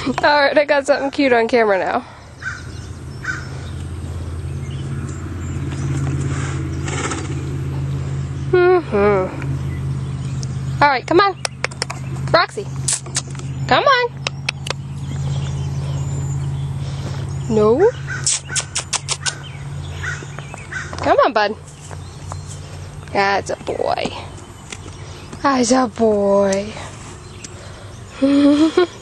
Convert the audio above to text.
Alright, I got something cute on camera now. Alright, come on. Roxy. Come on. No. Come on, bud. That's a boy. That's a boy.